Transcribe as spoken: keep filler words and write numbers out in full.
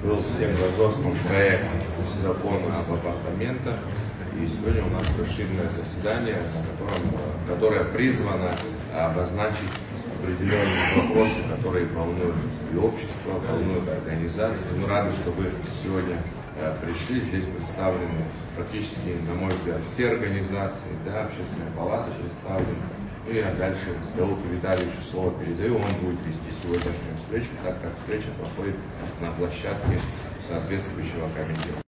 был всем разослан проект закона об апартаментах. И сегодня у нас расширенное заседание, на котором, которое призвано обозначить определенные вопросы, которые волнуют и общество, волнуют организации. Мы рады, что вы сегодня пришли. Здесь представлены практически, на мой взгляд, все организации, да, общественная палата представлена. И я дальше Дауту Витальевичу слово передаю, он будет вести сегодняшнюю встречу, так как встреча проходит на площадке соответствующего комитета.